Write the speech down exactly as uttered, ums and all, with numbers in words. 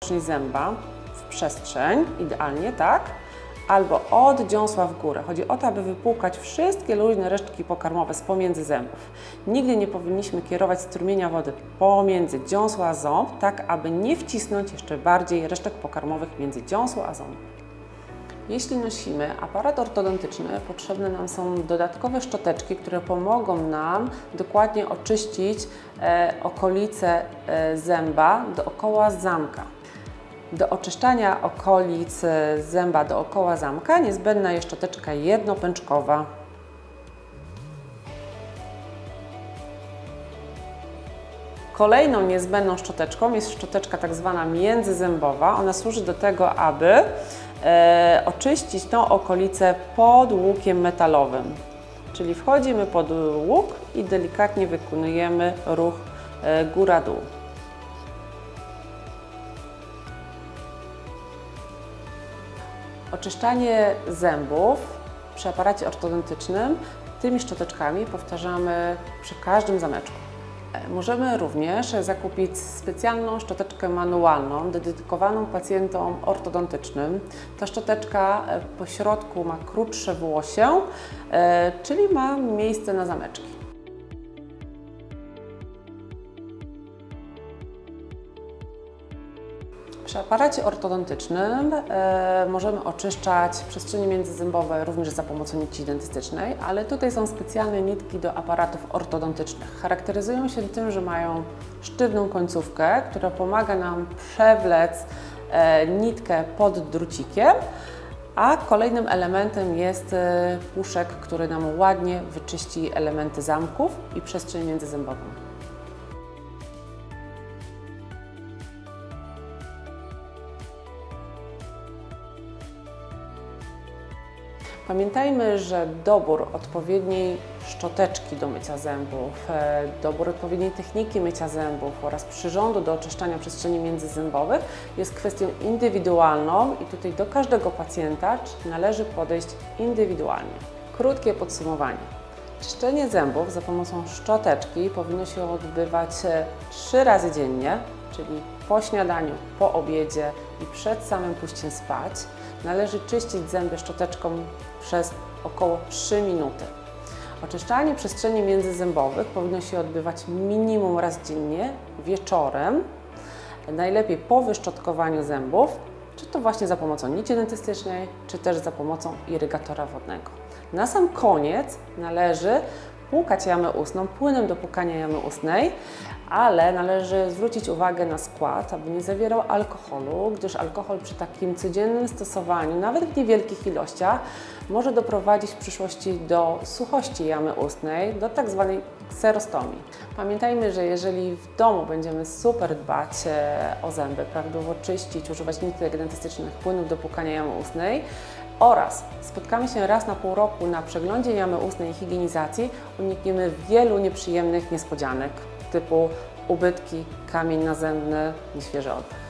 zęba w przestrzeń, idealnie, tak? Albo od dziąsła w górę. Chodzi o to, aby wypłukać wszystkie luźne resztki pokarmowe z pomiędzy zębów. Nigdy nie powinniśmy kierować strumienia wody pomiędzy dziąsła a ząb, tak aby nie wcisnąć jeszcze bardziej resztek pokarmowych między dziąsło a ząb. Jeśli nosimy aparat ortodontyczny, potrzebne nam są dodatkowe szczoteczki, które pomogą nam dokładnie oczyścić e, okolice e, zęba dookoła zamka. Do oczyszczania okolic zęba dookoła zamka niezbędna jest szczoteczka jednopęczkowa. Kolejną niezbędną szczoteczką jest szczoteczka tak zwana międzyzębowa. Ona służy do tego, aby e, oczyścić tą okolicę pod łukiem metalowym. Czyli wchodzimy pod łuk i delikatnie wykonujemy ruch e, góra-dół. Oczyszczanie zębów przy aparacie ortodontycznym tymi szczoteczkami powtarzamy przy każdym zameczku. Możemy również zakupić specjalną szczoteczkę manualną dedykowaną pacjentom ortodontycznym. Ta szczoteczka po środku ma krótsze włosie, czyli ma miejsce na zameczki. Przy aparacie ortodontycznym e, możemy oczyszczać przestrzenie międzyzębowe również za pomocą nici dentystycznej, ale tutaj są specjalne nitki do aparatów ortodontycznych. Charakteryzują się tym, że mają sztywną końcówkę, która pomaga nam przewlec e, nitkę pod drucikiem, a kolejnym elementem jest e, puszek, który nam ładnie wyczyści elementy zamków i przestrzeń międzyzębową. Pamiętajmy, że dobór odpowiedniej szczoteczki do mycia zębów, dobór odpowiedniej techniki mycia zębów oraz przyrządu do oczyszczania przestrzeni międzyzębowych jest kwestią indywidualną i tutaj do każdego pacjenta należy podejść indywidualnie. Krótkie podsumowanie. Czyszczenie zębów za pomocą szczoteczki powinno się odbywać trzy razy dziennie, czyli po śniadaniu, po obiedzie i przed samym pójściem spać. Należy czyścić zęby szczoteczką przez około trzy minuty. Oczyszczanie przestrzeni międzyzębowych powinno się odbywać minimum raz dziennie, wieczorem, najlepiej po wyszczotkowaniu zębów, czy to właśnie za pomocą nici dentystycznej, czy też za pomocą irygatora wodnego. Na sam koniec należy płukać jamę ustną płynem do płukania jamy ustnej, ale należy zwrócić uwagę na skład, aby nie zawierał alkoholu, gdyż alkohol przy takim codziennym stosowaniu, nawet w niewielkich ilościach, może doprowadzić w przyszłości do suchości jamy ustnej, do tak zwanej kserostomii. Pamiętajmy, że jeżeli w domu będziemy super dbać o zęby, prawidłowo czyścić, używać nitek dentystycznych, płynów do płukania jamy ustnej, oraz spotkamy się raz na pół roku na przeglądzie jamy ustnej i higienizacji, unikniemy wielu nieprzyjemnych niespodzianek typu ubytki, kamień nazębny, nieświeży oddech.